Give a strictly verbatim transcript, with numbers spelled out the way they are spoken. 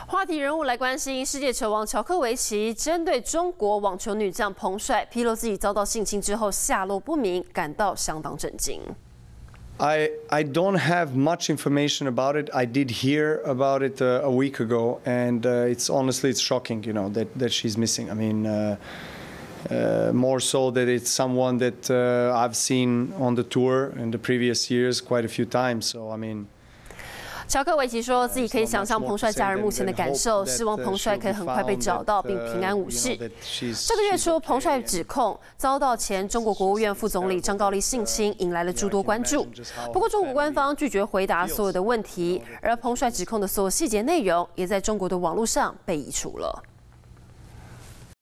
话题人物来关心，世界球王乔科维奇针对中国网球女将彭帅披露自己遭到性侵之后下落不明，感到相当震惊。 I, I don't have much information about it. I did hear about it uh, a week ago, and uh, it's honestly it's shocking, you know, that, that she's missing. I mean, uh, uh, more so that it's someone that uh, I've seen on the tour in the previous years quite a few times. So I mean. 乔科维奇说自己可以想象彭帅家人目前的感受，希望彭帅可以很快被找到并平安无事。这个月初，彭帅指控遭到前中国国务院副总理张高丽性侵，引来了诸多关注。不过，中国官方拒绝回答所有的问题，而彭帅指控的所有细节内容也在中国的网络上被移除了。